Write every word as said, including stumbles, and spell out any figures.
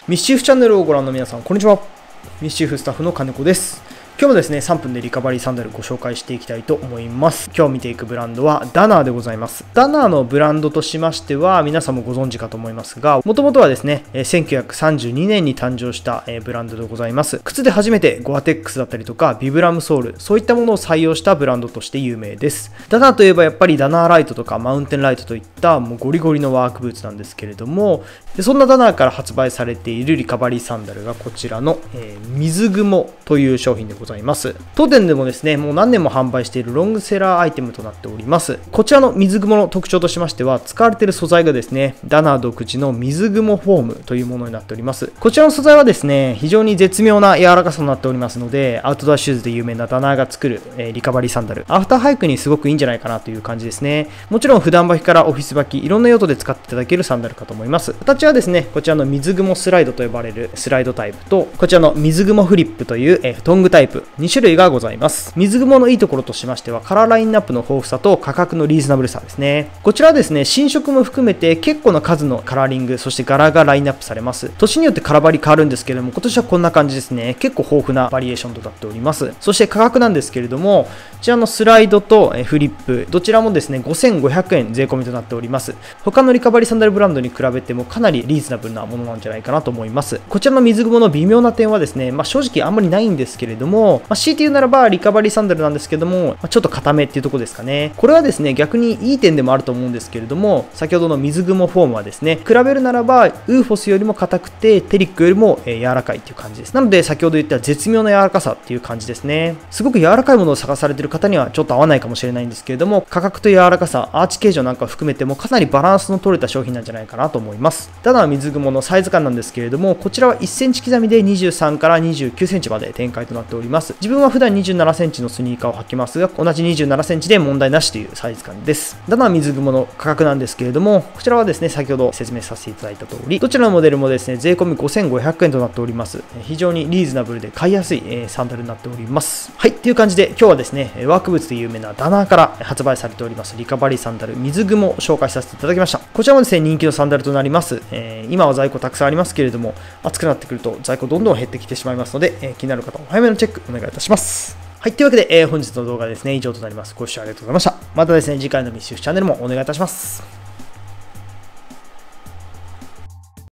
ミッシーフチャンネルをご覧の皆さん、こんにちは。ミッシーフスタッフの金子です。今日もですね、さんぷんでリカバリーサンダルご紹介していきたいと思います。今日見ていくブランドはダナーでございます。ダナーのブランドとしましては、皆さんもご存知かと思いますが、もともとはですね、せんきゅうひゃくさんじゅうにねんに誕生したブランドでございます。靴で初めてゴアテックスだったりとか、ビブラムソール、そういったものを採用したブランドとして有名です。ダナーといえばやっぱりダナーライトとかマウンテンライトといったもうゴリゴリのワークブーツなんですけれども、でそんなダナーから発売されているリカバリーサンダルがこちらの、えー、水雲という商品でございます。当店でもですね、もう何年も販売しているロングセラーアイテムとなっております。こちらの水雲の特徴としましては、使われている素材がですね、ダナー独自の水雲フォームというものになっております。こちらの素材はですね、非常に絶妙な柔らかさになっておりますので、アウトドアシューズで有名なダナーが作る、えー、リカバリーサンダル、アフターハイクにすごくいいんじゃないかなという感じですね。もちろん普段履きからオフィス履き、いろんな用途で使っていただけるサンダルかと思います。形はですね、こちらの水雲スライドと呼ばれるスライドタイプと、こちらの水雲フリップという、えー、トングタイプ、に種類がございます。水雲のいいところとしましては、カラーラインナップの豊富さと価格のリーズナブルさですね。こちらはですね、新色も含めて結構な数のカラーリング、そして柄がラインナップされます。年によってカラバリ変わるんですけれども、今年はこんな感じですね。結構豊富なバリエーションとなっております。そして価格なんですけれども、こちらのスライドとフリップ、どちらもですね、ごせんごひゃくえん税込みとなっております。他のリカバリーサンダルブランドに比べてもかなりリーズナブルなものなんじゃないかなと思います。こちらの水雲の微妙な点はですね、まあ、正直あんまりないんですけれども、まあ、強いて言うならばリカバリーサンダルなんですけども、ちょっと固めっていうところですかね。これはですね、逆にいい点でもあると思うんですけれども、先ほどの水雲フォームはですね、比べるならばウーフォスよりも硬くてテリックよりも柔らかいっていう感じです。なので先ほど言った絶妙な柔らかさっていう感じですね。すごく柔らかいものを探されている方にはちょっと合わないかもしれないんですけれども、価格と柔らかさ、アーチ形状なんかを含めてもかなりバランスの取れた商品なんじゃないかなと思います。ただ水雲のサイズ感なんですけれども、こちらはいっセンチ刻みでにじゅうさんからにじゅうきゅうセンチまで展開となっております。自分は普段にじゅうななセンチのスニーカーを履きますが、同じにじゅうななセンチで問題なしというサイズ感です。ダナー水雲の価格なんですけれども、こちらはですね、先ほど説明させていただいた通り、どちらのモデルもですね、税込みごせんごひゃくえんとなっております。非常にリーズナブルで買いやすいサンダルになっております。はい、という感じで今日はですね、ワークブーツで有名なダナーから発売されておりますリカバリーサンダル水雲を紹介させていただきました。こちらもですね、人気のサンダルとなります。えー、今は在庫たくさんありますけれども、暑くなってくると在庫どんどん減ってきてしまいますので、えー、気になる方はお早めのチェックお願いいたします。はい。というわけで、えー、本日の動画ですね、以上となります。ご視聴ありがとうございました。またですね、次回のミッシュフチャンネルもお願いいたします。